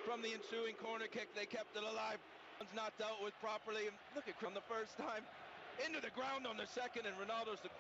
from the ensuing corner kick. They kept it alive. It's not dealt with properly. And look at from the first time into the ground on the second, and Ronaldo's the